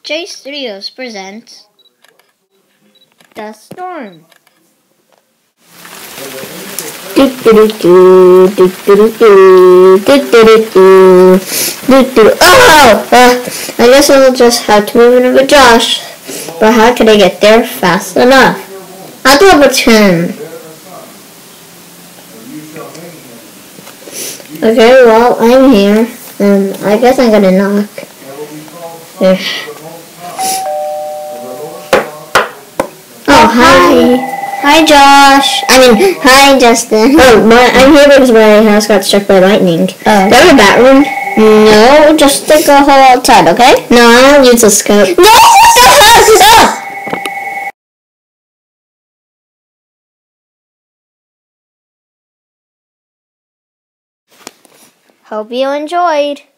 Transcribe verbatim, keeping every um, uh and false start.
J Studios presents The Storm. Oh! Uh, I guess I'll just have to move in with Josh. But how can I get there fast enough? I'll do it with him. Okay, well, I'm here. And I guess I'm gonna knock. There. Oh, hi. Hi, Josh. I mean, hi, Justin. Oh, my, I'm here because my house got struck by lightning. Oh. Do you have a bat room? No, just take a hole outside, okay? No, I don't use a scope. No, what the heck? Oh. Hope you enjoyed.